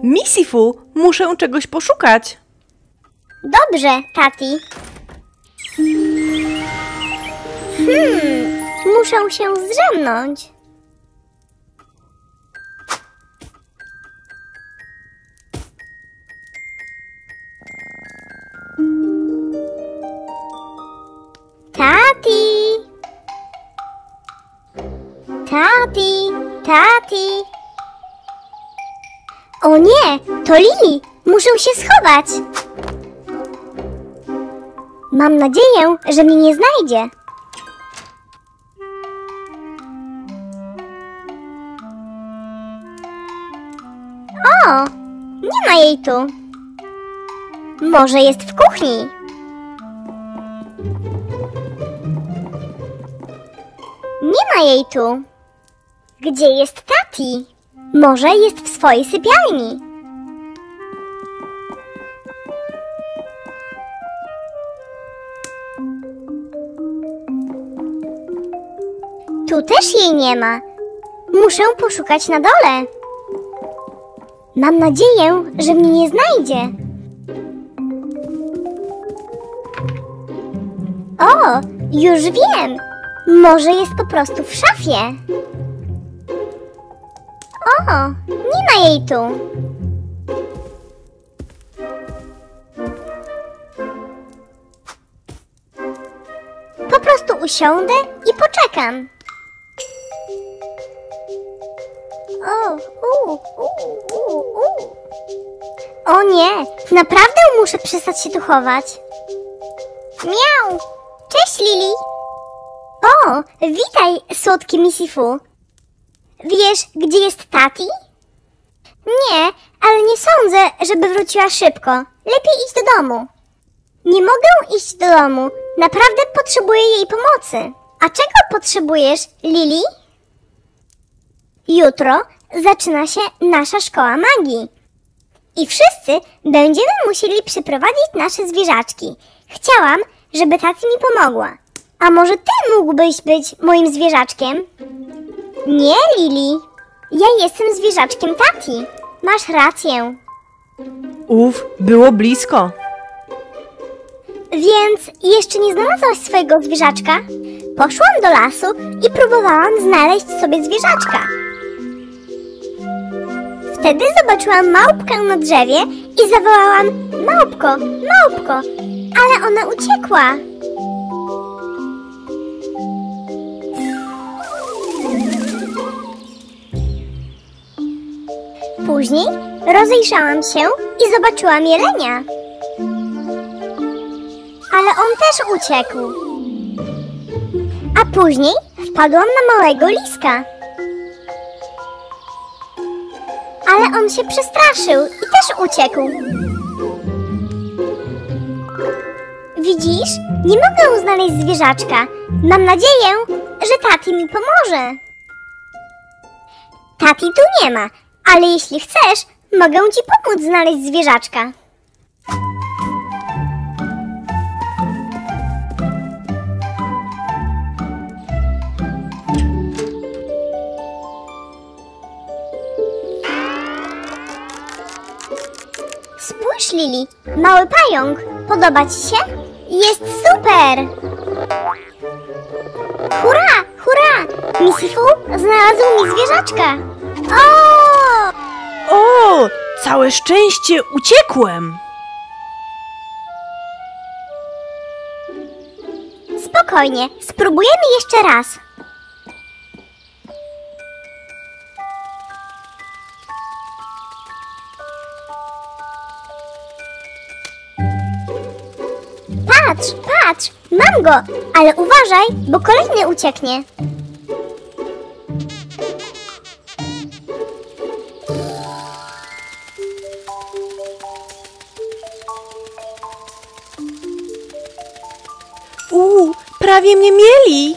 Misifu, muszę czegoś poszukać. Dobrze, Tati. Muszę się zdrzemnąć. Tati! Tati! Tati! O nie! To Lili! Muszę się schować! Mam nadzieję, że mnie nie znajdzie. O! Nie ma jej tu. Może jest w kuchni. Nie ma jej tu. Gdzie jest Tati? Może jest w swojej sypialni. Tu też jej nie ma. Muszę poszukać na dole. Mam nadzieję, że mnie nie znajdzie. O, już wiem. Może jest po prostu w szafie. O, nie ma jej tu. Po prostu usiądę i poczekam. O nie, naprawdę muszę przestać się tu chować. Miau! Cześć, Lili! O, witaj, słodki Misifu. Wiesz, gdzie jest Tati? Nie, ale nie sądzę, żeby wróciła szybko. Lepiej iść do domu. Nie mogę iść do domu. Naprawdę potrzebuję jej pomocy. A czego potrzebujesz, Lili? Jutro zaczyna się nasza szkoła magii. I wszyscy będziemy musieli przyprowadzić nasze zwierzaczki. Chciałam, żeby Tati mi pomogła. A może ty mógłbyś być moim zwierzaczkiem? Nie, Lili. Ja jestem zwierzaczkiem Tati. Masz rację. Było blisko. Więc jeszcze nie znalazłaś swojego zwierzaczka? Poszłam do lasu i próbowałam znaleźć sobie zwierzaczka. Wtedy zobaczyłam małpkę na drzewie i zawołałam: małpko, małpko, ale ona uciekła. Później rozejrzałam się i zobaczyłam jelenia. Ale on też uciekł. A później wpadłam na małego liska. Ale on się przestraszył i też uciekł. Widzisz? Nie mogę znaleźć zwierzaczka. Mam nadzieję, że Tati mi pomoże. Tati tu nie ma, ale jeśli chcesz, mogę ci pomóc znaleźć zwierzaczka. Spójrz, Lili, mały pająk. Podoba ci się? Jest super! Hurra, hurra! Misifu znalazł mi zwierzaczka. O, całe szczęście, uciekłem. Spokojnie, spróbujemy jeszcze raz. Patrz, patrz, mam go, ale uważaj, bo kolejny ucieknie. Prawie mnie mieli.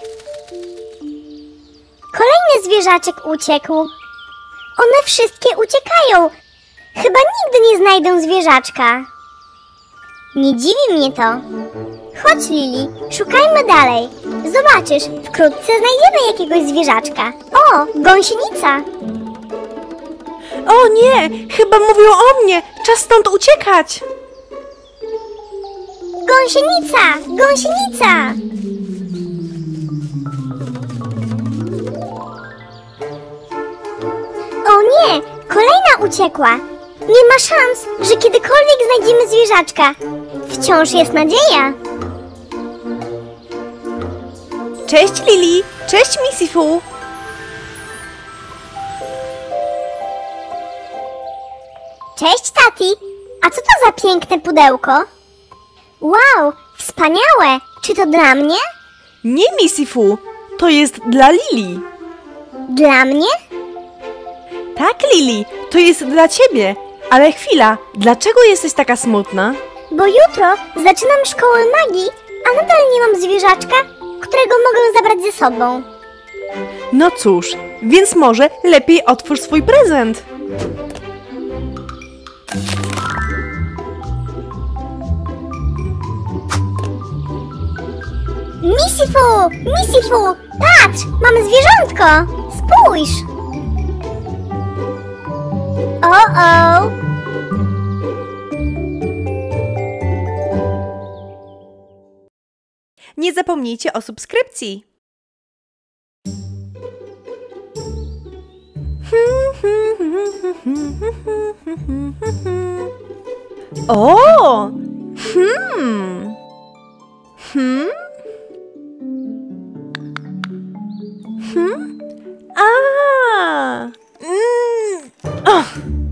Kolejny zwierzaczek uciekł. One wszystkie uciekają. Chyba nigdy nie znajdę zwierzaczka. Nie dziwi mnie to. Chodź, Lili, szukajmy dalej. Zobaczysz, wkrótce znajdziemy jakiegoś zwierzaczka. O, gąsienica. O nie, chyba mówią o mnie. Czas stąd uciekać. Gąsienica! Gąsienica! O nie! Kolejna uciekła! Nie ma szans, że kiedykolwiek znajdziemy zwierzaczka. Wciąż jest nadzieja. Cześć Lili, cześć Misifu. Cześć, Tati! A co to za piękne pudełko? Wow, wspaniałe! Czy to dla mnie? Nie Misifu, to jest dla Lili. Dla mnie? Tak Lili, to jest dla ciebie. Ale chwila, dlaczego jesteś taka smutna? Bo jutro zaczynam szkołę magii, a nadal nie mam zwierzaczka, którego mogę zabrać ze sobą. No cóż, więc może lepiej otwórz swój prezent. Misifu! Misifu! Patrz! Mam zwierzątko! Spójrz! O! Nie zapomnijcie o subskrypcji. O! A! Oh.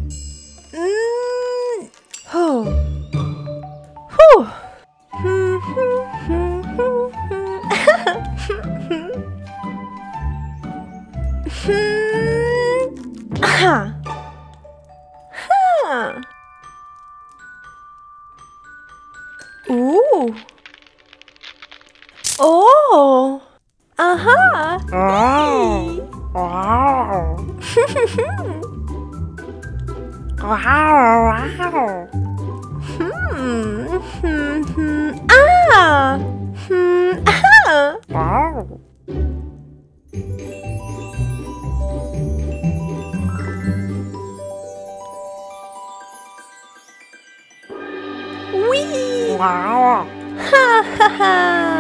Huh. Huh. Aha. Ha. O. Aha. Aha. Wee. Ha ha ha.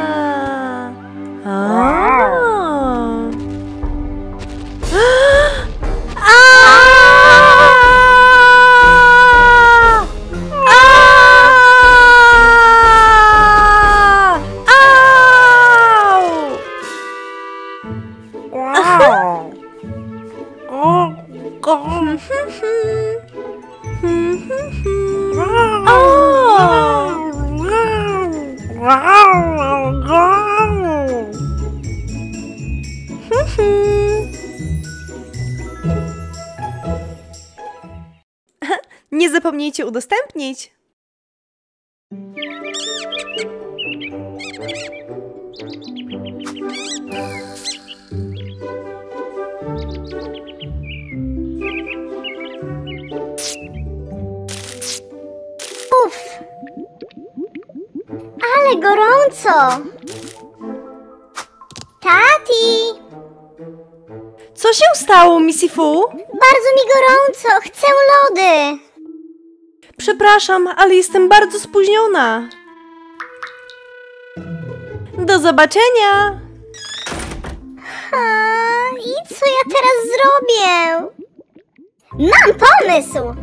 Nie zapomnijcie udostępnić. Uff! Ale gorąco! Tati! Co się stało, Misifu? Bardzo mi gorąco! Chcę lody! Przepraszam, ale jestem bardzo spóźniona. Do zobaczenia! I co ja teraz zrobię? Mam pomysł!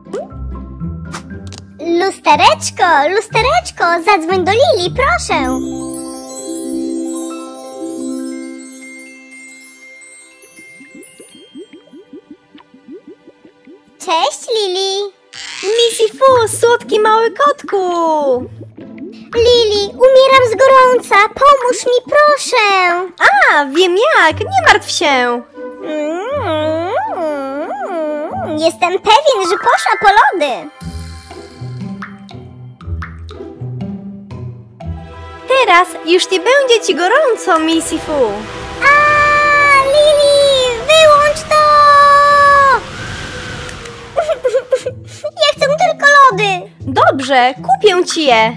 Lustereczko, lustereczko, zadzwoń do Lili, proszę! Cześć, Lili! Misifu, słodki mały kotku! Lili, umieram z gorąca, pomóż mi, proszę! A, wiem jak, nie martw się! Jestem pewien, że poszła po lody. Teraz już nie będzie ci gorąco, Misifu. A, Lili, wyłącz to! Ja chcę tylko lody. Dobrze, kupię ci je.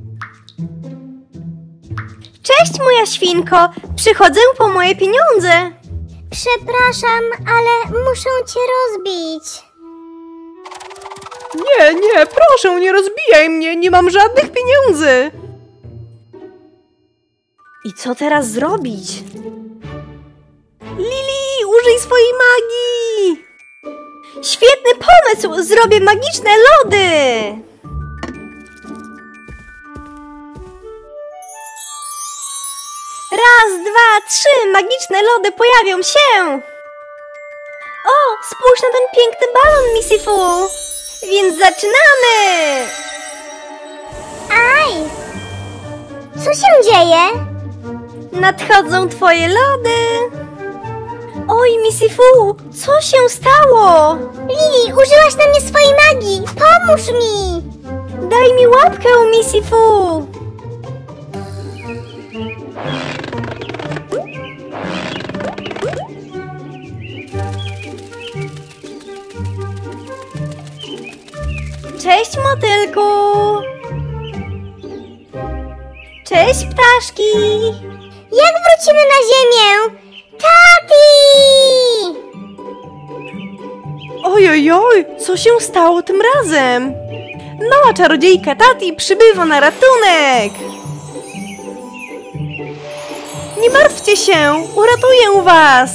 Cześć, moja świnko, przychodzę po moje pieniądze. Przepraszam, ale muszę cię rozbić. Nie, nie, proszę, nie rozbijaj mnie, nie mam żadnych pieniędzy. I co teraz zrobić? Lili, użyj swojej magii! Świetny pomysł! Zrobię magiczne lody! Raz, dwa, trzy! Magiczne lody pojawią się! O, spójrz na ten piękny balon, Misifu! Więc zaczynamy! Aj! Co się dzieje? Nadchodzą twoje lody! Oj, Misifu, co się stało? Lili, użyłaś na mnie swojej magii! Pomóż mi! Daj mi łapkę, Misifu! Cześć, motylku! Cześć, ptaszki! Jak wrócimy na ziemię? Tati! Ojojoj, co się stało tym razem? Mała czarodziejka Tati przybywa na ratunek! Nie martwcie się, uratuję was!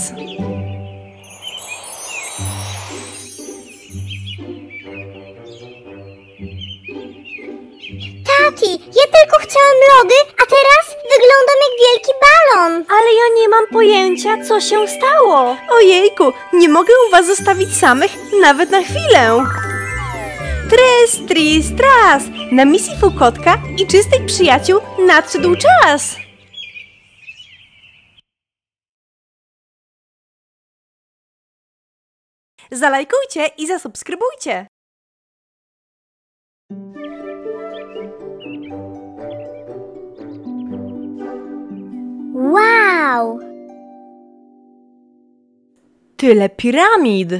Tati, ja tylko chciałem lody, a teraz wyglądam jak wielki balon. Ale ja nie mam pojęcia, co się stało. Ojejku, nie mogę was zostawić samych nawet na chwilę. Tres, tris, tras! Na Misifu kotka i czystych przyjaciół nadszedł czas. Zalajkujcie i zasubskrybujcie. Wow! Tyle piramid.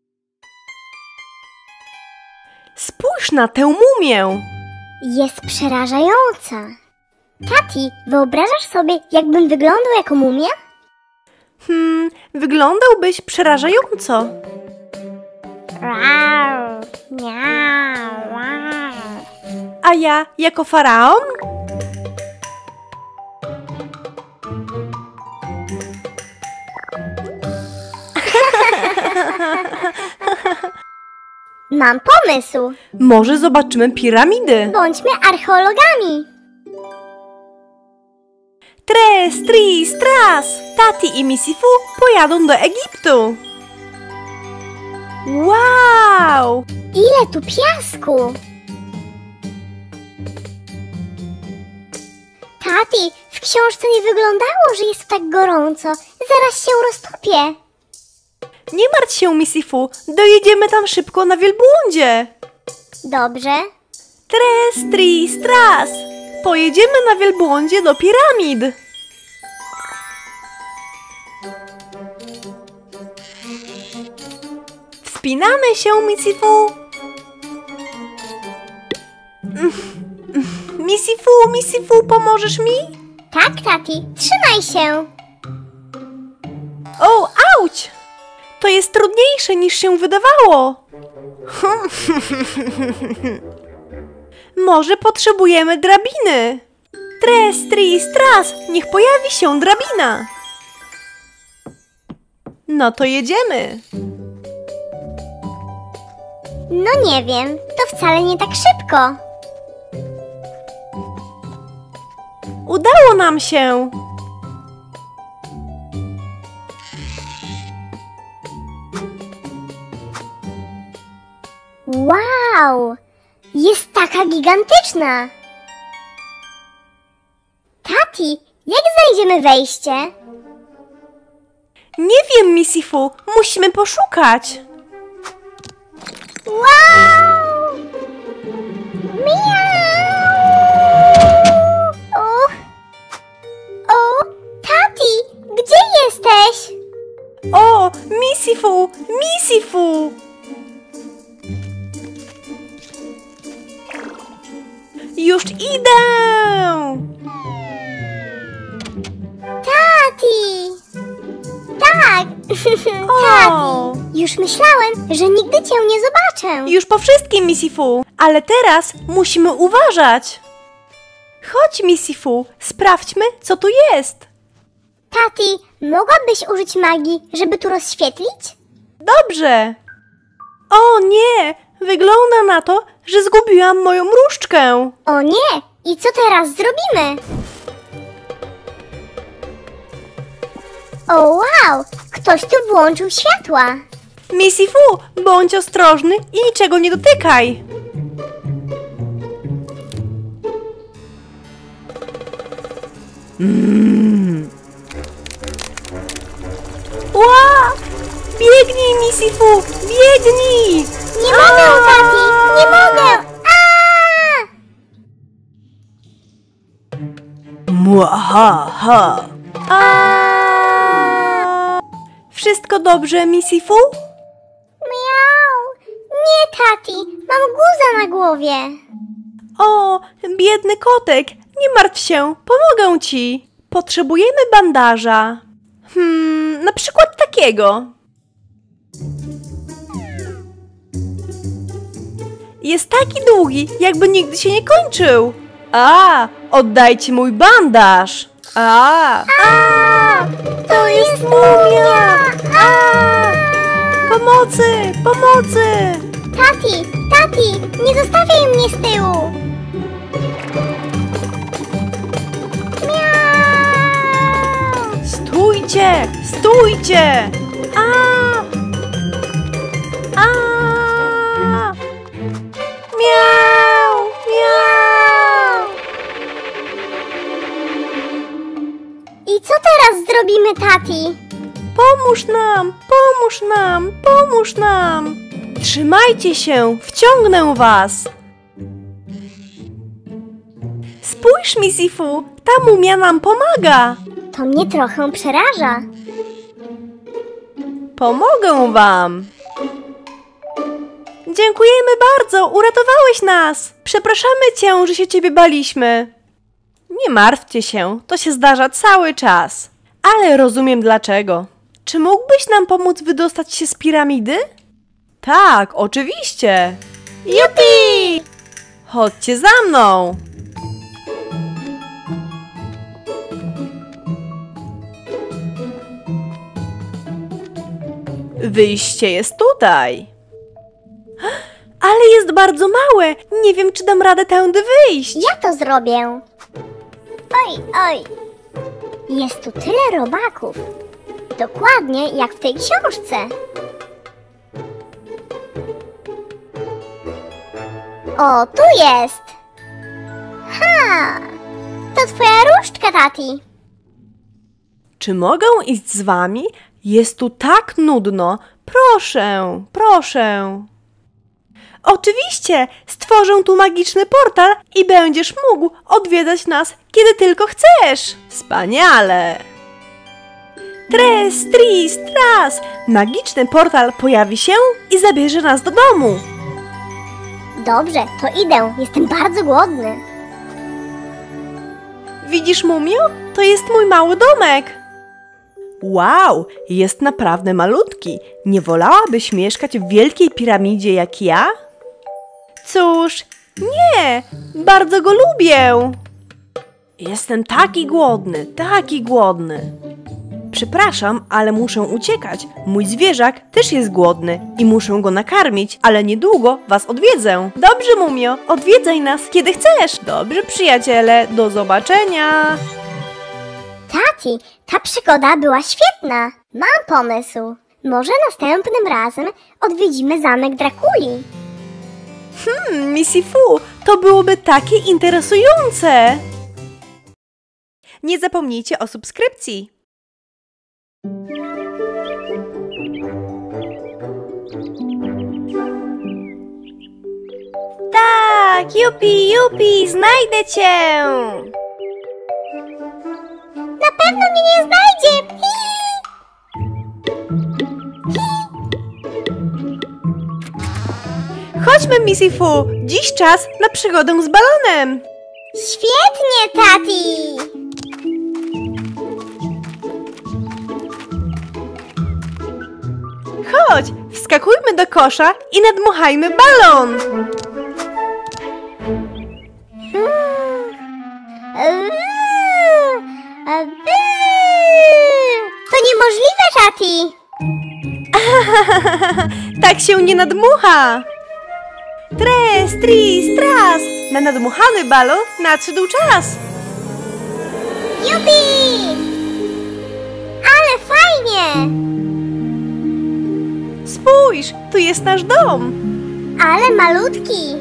Spójrz na tę mumię. Jest przerażająca. Tati, wyobrażasz sobie, jakbym wyglądał jako mumia? Wyglądałbyś przerażająco. Rar, miau, rar. A ja jako faraon? Mam pomysł. Może zobaczymy piramidy. Bądźmy archeologami. Tres, tris, tras! Tati i Misifu pojadą do Egiptu. Wow! Ile tu piasku! Tati, w książce nie wyglądało, że jest tak gorąco. Zaraz się roztopię. Nie martw się, Misifu, dojedziemy tam szybko na wielbłądzie. Dobrze. Tres, tris, tras! Pojedziemy na wielbłądzie do piramid. Wspinamy się, Misifu. Misifu, pomożesz mi? Tak, Tati, trzymaj się. O, auć! To jest trudniejsze niż się wydawało. Może potrzebujemy drabiny. Tres, tris, tras, niech pojawi się drabina. No to jedziemy. No nie wiem, to wcale nie tak szybko. Udało nam się. Wow! Jest taka gigantyczna! Tati, jak znajdziemy wejście? Nie wiem, Misifu, musimy poszukać. Wow! Miau! O, Tati, gdzie jesteś? O, Misifu! Już idę! Tati! Tak! O! Tati! Już myślałem, że nigdy cię nie zobaczę. Już po wszystkim, Missy Fu, ale teraz musimy uważać. Chodź, Missy Fu, sprawdźmy, co tu jest. Tati, mogłabyś użyć magii, żeby tu rozświetlić? Dobrze. O nie, wygląda na to, że zgubiłam moją różdżkę. O nie! I co teraz zrobimy? O wow! Ktoś tu włączył światła. Missy Fu, bądź ostrożny i niczego nie dotykaj. Ła! Biegnij, Missy Fu, biegnij! Nie mogę, Tati! Nie mogę! Mwahaha! Wszystko dobrze, Missy Fu? Miau! Nie, Tati! Mam guza na głowie. O, biedny kotek, nie martw się, pomogę ci. Potrzebujemy bandaża. Na przykład takiego. Jest taki długi, jakby nigdy się nie kończył. Oddajcie mój bandaż. To jest mumia. Pomocy, pomocy. Tati! Nie zostawiaj mnie z tyłu! Miau! Stójcie, stójcie. Miau, miau. I co teraz zrobimy, Tati? Pomóż nam, pomóż nam, pomóż nam. Trzymajcie się, wciągnę was. Spójrz, Missy Fu, ta mumia nam pomaga. To mnie trochę przeraża. Pomogę wam. Dziękujemy bardzo, uratowałeś nas. Przepraszamy cię, że się ciebie baliśmy. Nie martwcie się, to się zdarza cały czas. Ale rozumiem dlaczego. Czy mógłbyś nam pomóc wydostać się z piramidy? Tak, oczywiście. Jupi! Chodźcie za mną. Wyjście jest tutaj. Ale jest bardzo małe. Nie wiem, czy dam radę tędy wyjść. Ja to zrobię. Oj. Jest tu tyle robaków. Dokładnie jak w tej książce. O, tu jest. To twoja różdżka, Tati. Czy mogę iść z wami? Jest tu tak nudno. Proszę, proszę. Oczywiście, stworzę tu magiczny portal i będziesz mógł odwiedzać nas, kiedy tylko chcesz. Wspaniale. Tres, tris, tras. Magiczny portal pojawi się i zabierze nas do domu. Dobrze, to idę. Jestem bardzo głodny. Widzisz, mumio? To jest mój mały domek. Wow, jest naprawdę malutki. Nie wolałabyś mieszkać w wielkiej piramidzie jak ja? Cóż, nie, bardzo go lubię. Jestem taki głodny, taki głodny. Przepraszam, ale muszę uciekać. Mój zwierzak też jest głodny i muszę go nakarmić, ale niedługo was odwiedzę. Dobrze, mumio, odwiedzaj nas, kiedy chcesz. Dobrze, przyjaciele, do zobaczenia. Tati, ta przygoda była świetna. Mam pomysł. Może następnym razem odwiedzimy zamek Drakuli. Missy Fu, to byłoby takie interesujące. Nie zapomnijcie o subskrypcji. Tak, jupi, znajdę cię. Na pewno mnie nie znajdzie. Chodźmy, Missy Fu, dziś czas na przygodę z balonem. Świetnie, Tati. Chodź, wskakujmy do kosza i nadmuchajmy balon. To niemożliwe, Tati! Tak się nie nadmucha. Tres, tris, tras. Na nadmuchany balon nadszedł czas. Jupi! Ale fajnie! Spójrz, tu jest nasz dom. Ale malutki!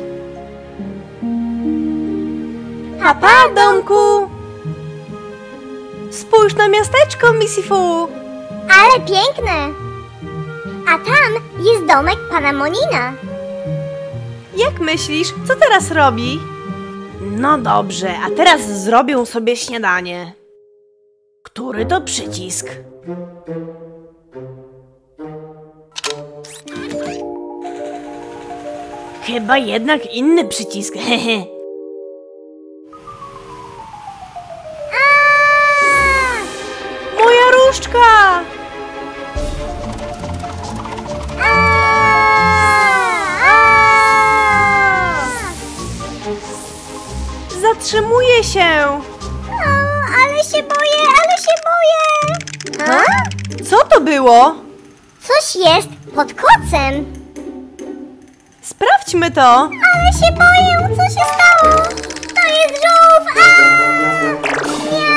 Papa, domku. Spójrz na miasteczko, Misifu. Ale piękne! A tam jest domek pana Monina. Jak myślisz, co teraz robi? No dobrze, a teraz zrobię sobie śniadanie. Który to przycisk? Chyba jednak inny przycisk. Hehe. Moja różdżka! Zatrzymuję się! Ale się boję, ale się boję! A? Co to było? Coś jest pod kocem. Sprawdźmy to! Ale się boję, co się stało? To jest żółw! Nie!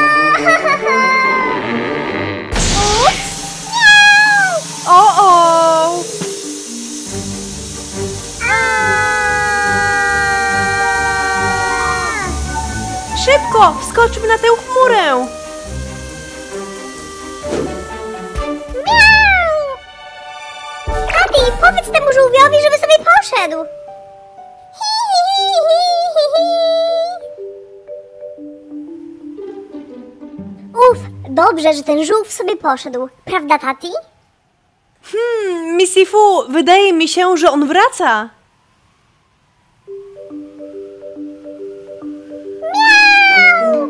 Ups! Nie! O! Szybko! Wskoczmy na tę chmurę! Miau! Tati, powiedz temu żółwiowi, żeby sobie poszedł. Hi, hi, hi, hi, hi. Uf, dobrze, że ten żółw sobie poszedł. Prawda, Tati? Misifu, wydaje mi się, że on wraca. Miau!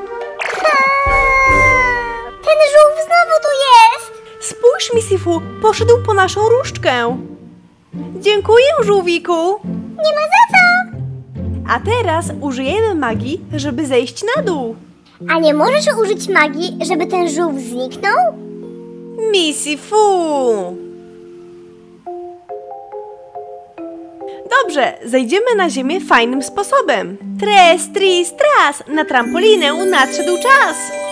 Ten żółw znowu tu jest! Spójrz, Misifu, poszedł po naszą różdżkę. Dziękuję, żółwiku. Nie ma za co! A teraz użyjemy magii, żeby zejść na dół. A nie możesz użyć magii, żeby ten żółw zniknął? Misifu! Dobrze, zejdziemy na ziemię fajnym sposobem. Tres, tris, tras! Na trampolinę nadszedł czas.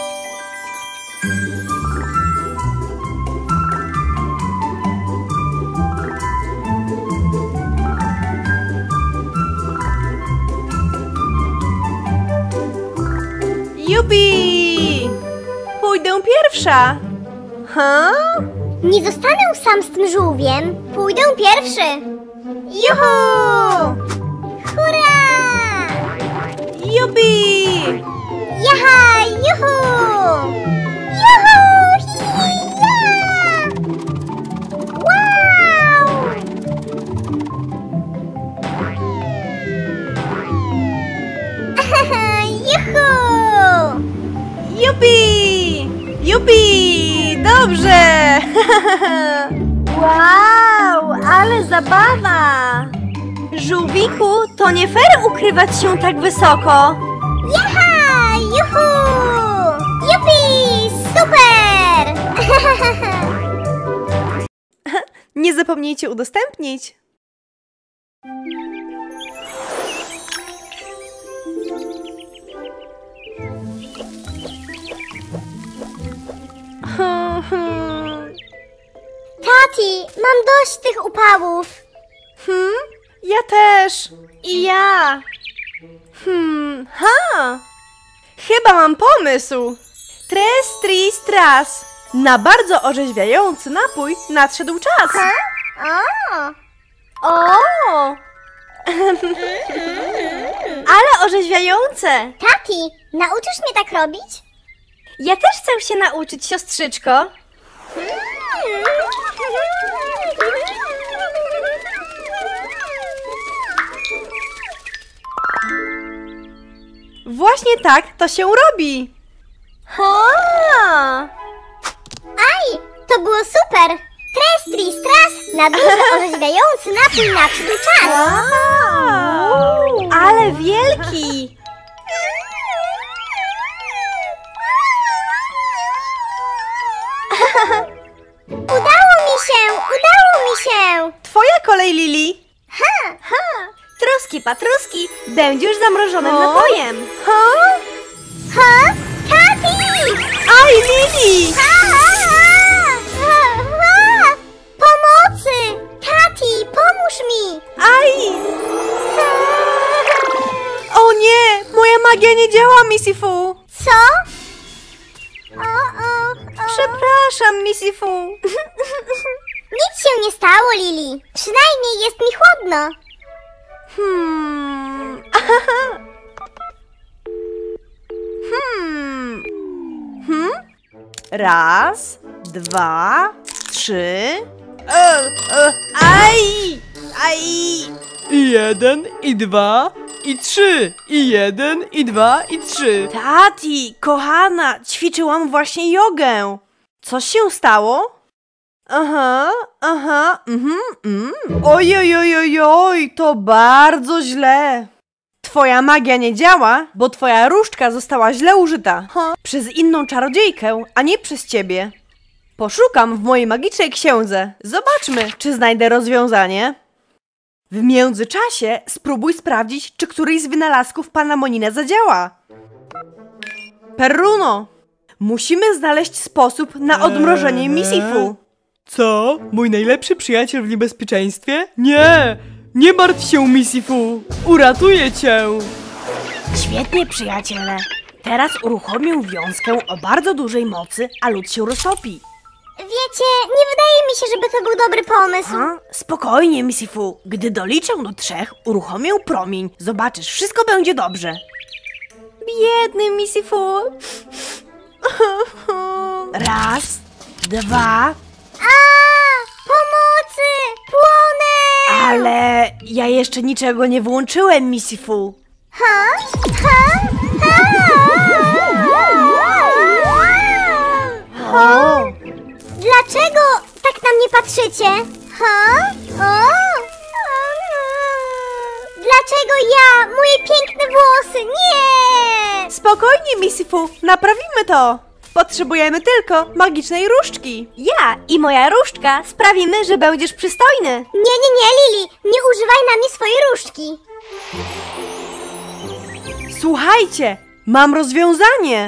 Jupi! Pójdę pierwsza. Nie zostanę sam z tym żółwiem. Pójdę pierwszy. Juhu! Hurra! Jupi! Jaha! Juhu! Juhu! Hi-ja! Wow! Juhu! Jupi! Jupi! Dobrze! Wow, ale zabawa! Żółwiku, to nie fair ukrywać się tak wysoko. Jaha! Juhu! Jupi! Super! Nie zapomnijcie udostępnić. Tati, mam dość tych upałów. Ja też. I ja. Chyba mam pomysł. Tres, tris, tras. Na bardzo orzeźwiający napój nadszedł czas. O! Ale orzeźwiające. Tati, nauczysz mnie tak robić? Ja też chcę się nauczyć, siostrzyczko. Właśnie tak to się robi. Aj, to było super! Tres, tris, Na duży, orzeźwiający napój nadszedł czas. Wow, ale wielki! Udało mi się! Twoja kolej, Lili! Ha! Truski, patruski, będzie już zamrożonym napojem! Ha? Tati! Aj, Lili! Pomocy! Tati, pomóż mi! Aj! O nie! Moja magia nie działa, Missy Fu! Co? Przepraszam, Missy Fu! Nic się nie stało, Lili. Przynajmniej jest mi chłodno. Raz, dwa, trzy... Aj! Aj! I 1, i 2, i 3. I 1, i 2, i 3. Tati, kochana, ćwiczyłam właśnie jogę. Coś się stało? Oj, to bardzo źle. Twoja magia nie działa, bo twoja różdżka została źle użyta. Przez inną czarodziejkę, a nie przez ciebie. Poszukam w mojej magicznej księdze. Zobaczmy, czy znajdę rozwiązanie. W międzyczasie spróbuj sprawdzić, czy któryś z wynalazków pana Monina zadziała. Perruno, musimy znaleźć sposób na odmrożenie Missy Fu. Co? Mój najlepszy przyjaciel w niebezpieczeństwie? Nie! Nie martw się, Missy Fu! Uratuję cię! Świetnie, przyjaciele. Teraz uruchomię wiązkę o bardzo dużej mocy, a lód się roztopi. Wiecie, nie wydaje mi się, żeby to był dobry pomysł. Spokojnie, Missy Fu. Gdy doliczę do 3, uruchomię promień. Zobaczysz, wszystko będzie dobrze. Biedny Missy Fu. Raz, dwa... Pomocy! Płonę! Ale ja jeszcze niczego nie włączyłem, Missy Fu. Dlaczego tak na mnie patrzycie? Dlaczego ja? Moje piękne włosy! Nie! Spokojnie, Missy Fu, naprawimy to. Potrzebujemy tylko magicznej różdżki. Ja i moja różdżka sprawimy, że będziesz przystojny. Nie, Lili! Nie używaj na mnie swojej różdżki! Słuchajcie, mam rozwiązanie.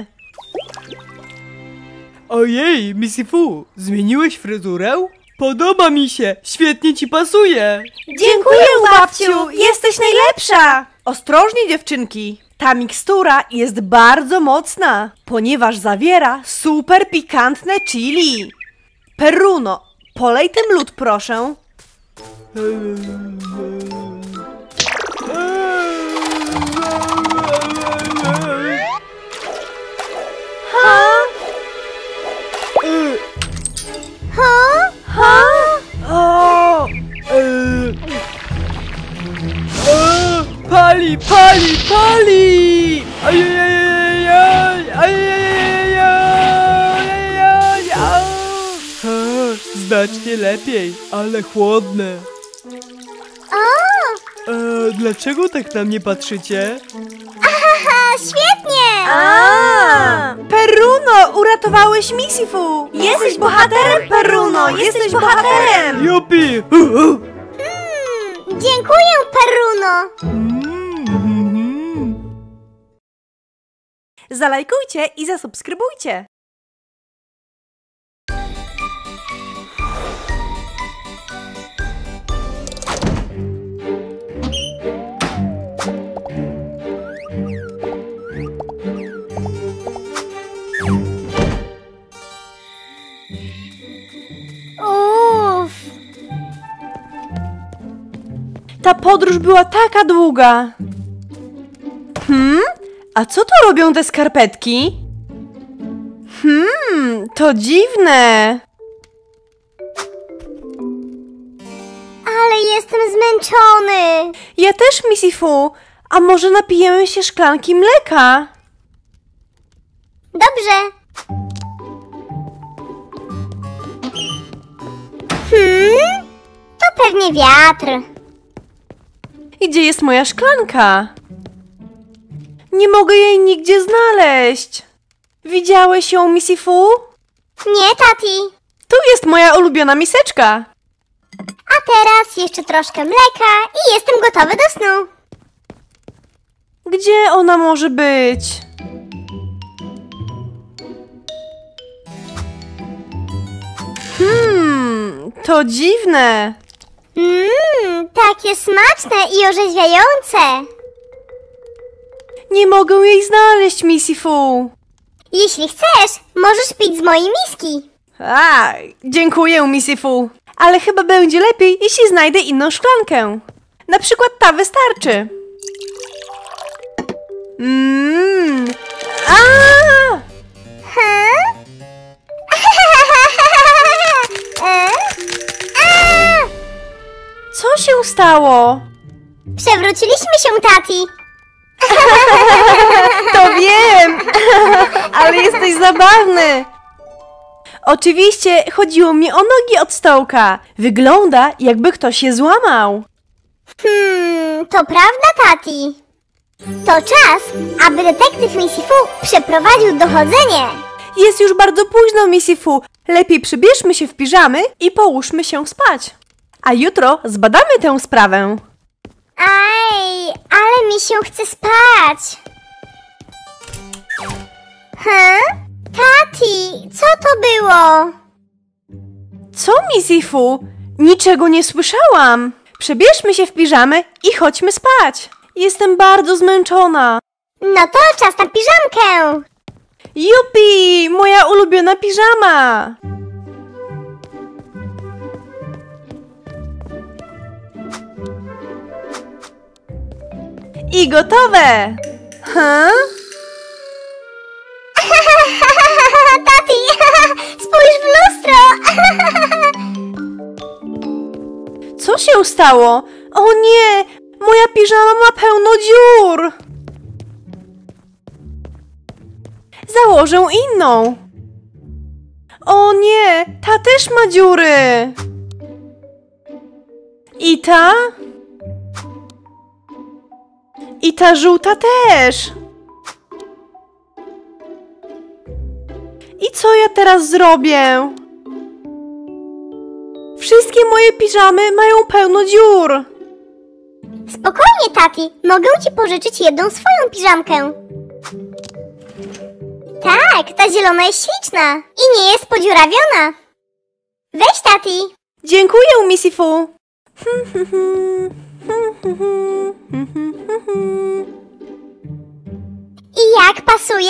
Ojej, Missy Fu, zmieniłeś fryzurę? Podoba mi się, świetnie ci pasuje! Dziękuję, babciu, jesteś najlepsza. Ostrożnie, dziewczynki. Ta mikstura jest bardzo mocna, ponieważ zawiera super pikantne chili. Perruno, polej tym lód, proszę. Pali! Znacznie lepiej, ale chłodne. Dlaczego tak na mnie patrzycie? Świetnie! Perruno, uratowałeś Missy Fu. Jesteś bohaterem, Perruno, jesteś bohaterem. Jupi! Dziękuję, Perruno! Zalajkujcie i zasubskrybujcie. Ta podróż była taka długa. A co tu robią te skarpetki? To dziwne. Ale jestem zmęczony. Ja też, Missy Fu. A może napijemy się szklanki mleka? Dobrze. Pewnie wiatr. I gdzie jest moja szklanka? Nie mogę jej nigdzie znaleźć. Widziałeś ją, Missy Fu? Nie, Tati. Tu jest moja ulubiona miseczka. A teraz jeszcze troszkę mleka i jestem gotowy do snu. Gdzie ona może być? To dziwne. Takie smaczne i orzeźwiające. Nie mogę jej znaleźć, Missy Fu. Jeśli chcesz, możesz pić z mojej miski. Dziękuję, Missy Fu. Ale chyba będzie lepiej, jeśli znajdę inną szklankę. Na przykład ta wystarczy. Co się stało? Przewróciliśmy się, Tati. To wiem, ale jesteś zabawny. Oczywiście chodziło mi o nogi od stołka. Wygląda, jakby ktoś je złamał. To prawda, Tati. To czas, aby detektyw Missy Fu przeprowadził dochodzenie. Jest już bardzo późno, Missy Fu. Lepiej przybierzmy się w piżamy i połóżmy się spać. A jutro zbadamy tę sprawę. Aj, ale mi się chce spać. Tati, co to było? Co, Missy Fu? Niczego nie słyszałam. Przebierzmy się w piżamy i chodźmy spać. Jestem bardzo zmęczona. No to czas na piżamkę. Jupi, moja ulubiona piżama. I gotowe. Tati, spójrz w lustro. Co się stało? O nie, moja piżama ma pełno dziur. Założę inną. O nie, ta też ma dziury. I ta? I ta żółta też. I co ja teraz zrobię? Wszystkie moje piżamy mają pełno dziur. Spokojnie, Tati, mogę ci pożyczyć jedną swoją piżamkę. Tak, ta zielona jest śliczna i nie jest podziurawiona. Weź, Tati. Dziękuję, Missy Fu. I jak, pasuje?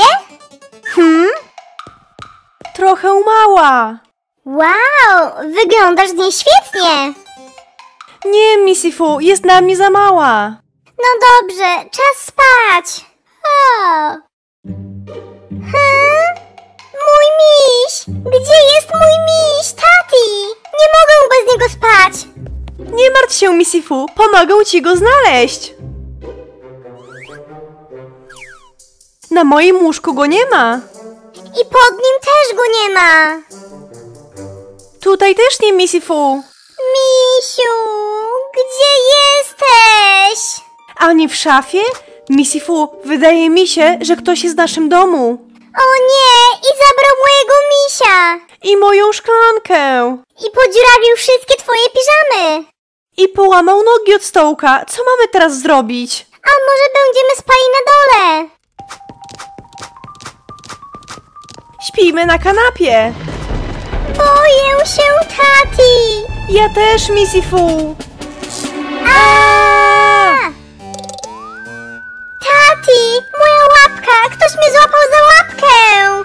Trochę mała. Wow, wyglądasz w niej świetnie. Nie, Missy Fu, jest na mnie za mała. No dobrze, czas spać. Mój miś! Gdzie jest mój miś, Tati? Nie mogę bez niego spać. Nie martw się, Missy Fu, pomogę ci go znaleźć. Na moim łóżku go nie ma. I pod nim też go nie ma. Tutaj też nie, Missy Fu. Misiu, gdzie jesteś? Ani w szafie? Missy Fu, wydaje mi się, że ktoś jest w naszym domu. O nie, i zabrał mojego misia. I moją szklankę. I podziurawił wszystkie twoje piżamy. I połamał nogi od stołka. Co mamy teraz zrobić? A może będziemy spali na dole? Śpijmy na kanapie. Boję się, Tati. Ja też, Missy Fu. Tati, moja łapka! Ktoś mnie złapał za łapkę!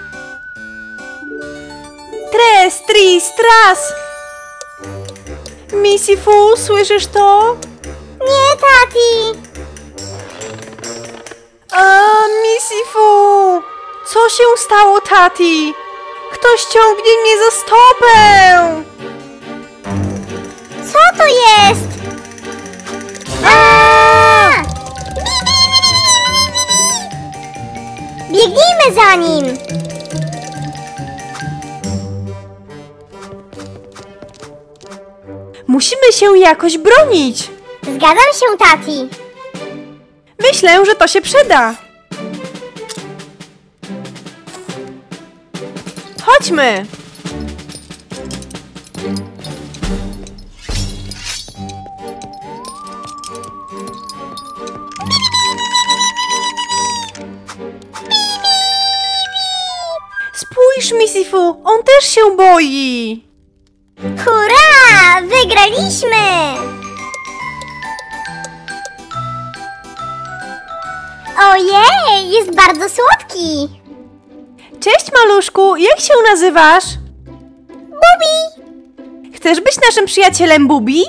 Tres, tris, tras. Missy Fu, słyszysz to? Nie, Tati! Missy Fu. Co się stało, Tati? Ktoś ciągnie mnie za stopę. Co to jest? Biegnijmy za nim! Musimy się jakoś bronić. Zgadzam się, Tati. Myślę, że to się przyda. Chodźmy. Spójrz, Misifu, on też się boi. Hurra! Wygraliśmy! Ojej, jest bardzo słodki. Cześć, maluszku, jak się nazywasz? Bubi! Chcesz być naszym przyjacielem, Bubi?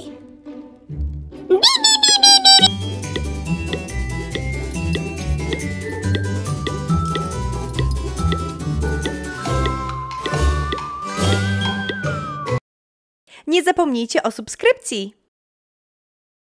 Nie zapomnijcie o subskrypcji.